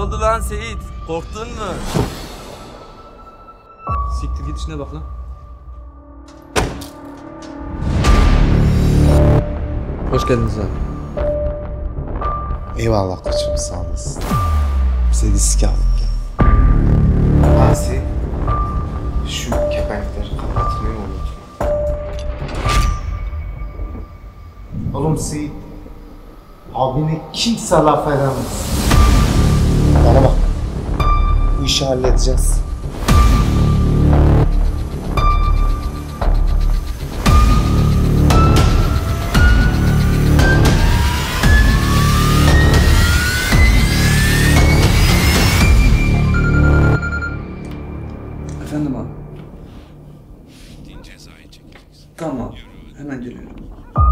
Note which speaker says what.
Speaker 1: oldu lan Seyit? Korktun mu?
Speaker 2: Siktir git işine bak lan. Hoş geldiniz abi.
Speaker 3: Eyvallah koçum, sağ olasın. Bize risk aldık ya. Asi, şu kepenkleri kapatmayı unutma. Oğlum Seyit, abine kimse laf edemez. Bana bak, bu işi halledeceğiz.
Speaker 2: Efendim abi. Tamam, hemen geliyorum.